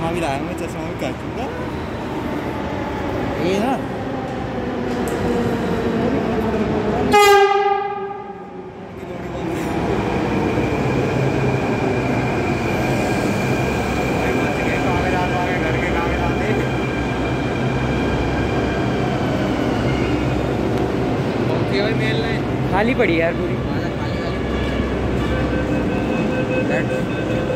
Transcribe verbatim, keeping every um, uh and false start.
चश्मा भी लाया, मैं चश्मा भी काटूंगा ये ना। खाली पड़ी यार पूरी।